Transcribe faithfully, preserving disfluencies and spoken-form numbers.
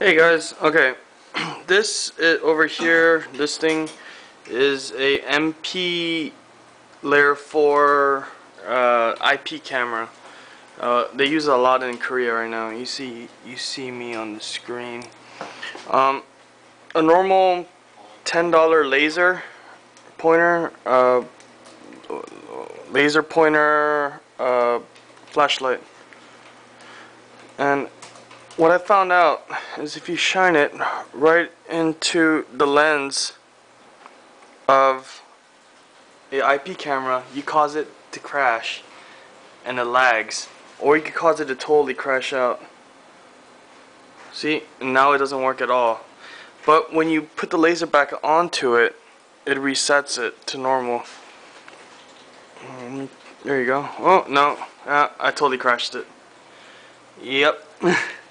Hey guys, okay, this is, over here, this thing is a M P layer four uh, I P camera. Uh, they use it a lot in Korea right now. You see, you see me on the screen. Um, a normal ten dollar laser pointer, uh, laser pointer uh, flashlight, and what I found out is if you shine it right into the lens of a I P camera, you cause it to crash and it lags, or you could cause it to totally crash out. See, now it doesn't work at all. But when you put the laser back onto it, it resets it to normal. There you go. Oh no, uh, I totally crashed it. Yep.